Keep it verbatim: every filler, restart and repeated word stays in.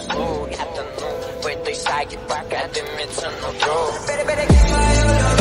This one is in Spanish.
수있던 눈 왜 또 이상하게 바꿔 되면 전 너도